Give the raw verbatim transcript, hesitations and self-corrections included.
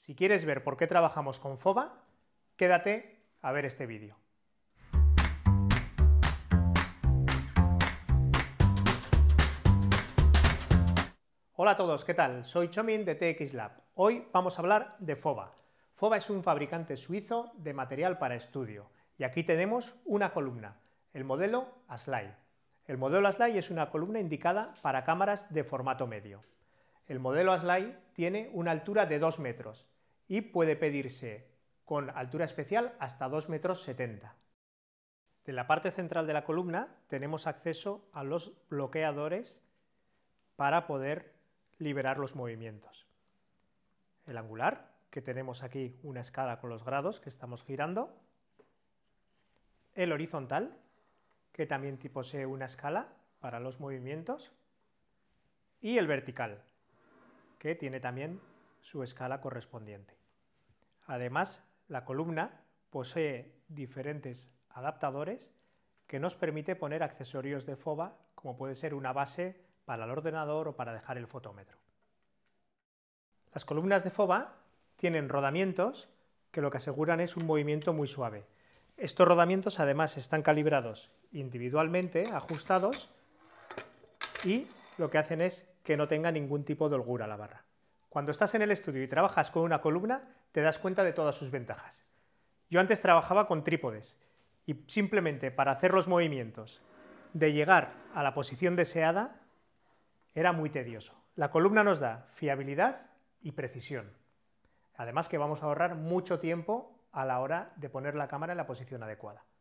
Si quieres ver por qué trabajamos con FOVA, quédate a ver este vídeo. Hola a todos, ¿qué tal? Soy Chomin de T X Lab. Hoy vamos a hablar de FOVA. FOVA es un fabricante suizo de material para estudio y aquí tenemos una columna, el modelo Aslay. El modelo Aslay es una columna indicada para cámaras de formato medio. El modelo Aslay tiene una altura de dos metros y puede pedirse con altura especial hasta dos metros setenta. De la parte central de la columna tenemos acceso a los bloqueadores para poder liberar los movimientos. El angular, que tenemos aquí una escala con los grados que estamos girando. El horizontal, que también posee una escala para los movimientos. Y el vertical, que tiene también su escala correspondiente. Además, la columna posee diferentes adaptadores que nos permite poner accesorios de FOVA, como puede ser una base para el ordenador o para dejar el fotómetro. Las columnas de FOVA tienen rodamientos que lo que aseguran es un movimiento muy suave. Estos rodamientos además están calibrados individualmente, ajustados, y lo que hacen es que no tenga ningún tipo de holgura la barra. Cuando estás en el estudio y trabajas con una columna, te das cuenta de todas sus ventajas. Yo antes trabajaba con trípodes y simplemente para hacer los movimientos de llegar a la posición deseada era muy tedioso. La columna nos da fiabilidad y precisión. Además que vamos a ahorrar mucho tiempo a la hora de poner la cámara en la posición adecuada.